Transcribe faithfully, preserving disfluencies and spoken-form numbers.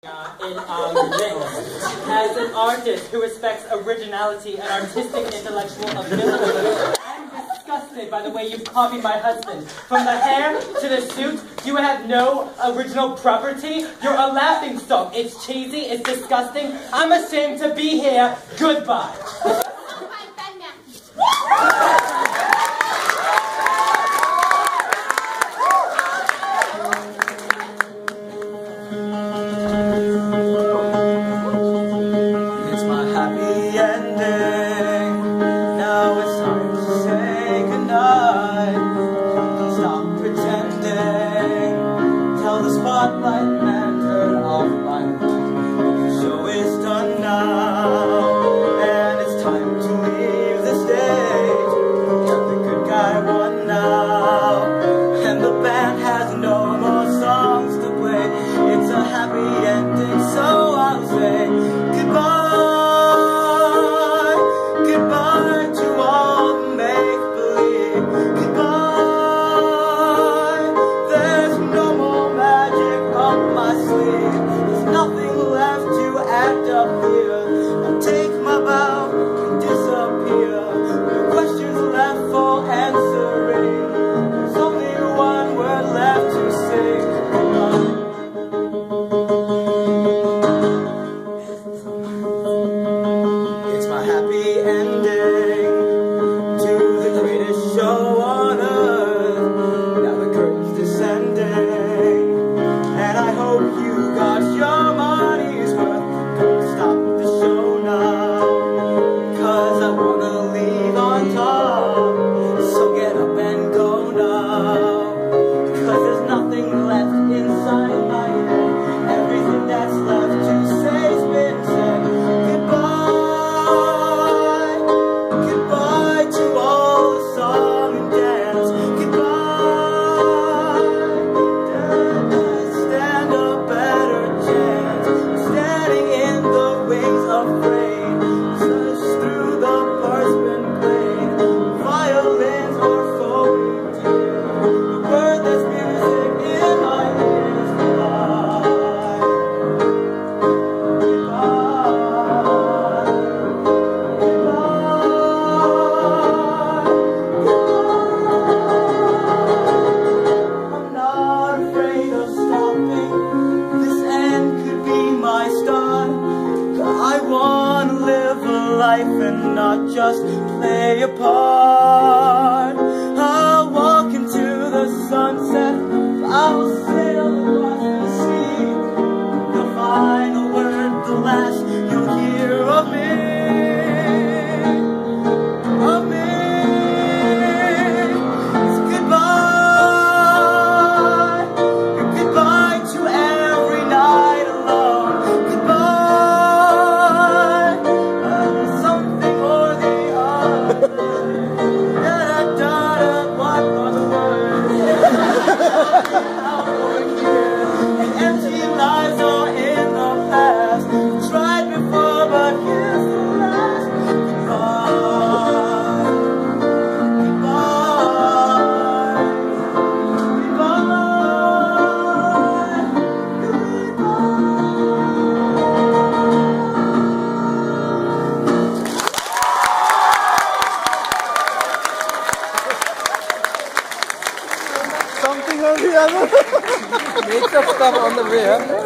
In um, Rick, as an artist who respects originality and artistic intellectual ability, I'm disgusted by the way you've copied my husband. From the hair to the suit, you have no original property. You're a laughing stock. It's cheesy, it's disgusting. I'm ashamed to be here. Goodbye. And not just play a part. I'll walk into the sunset, I'll sail across the sea. The final word, the last you'll hear of me, of me, is goodbye. Goodbye to every night alone. Goodbye. Something or the other. Makeup stuff on the way, huh?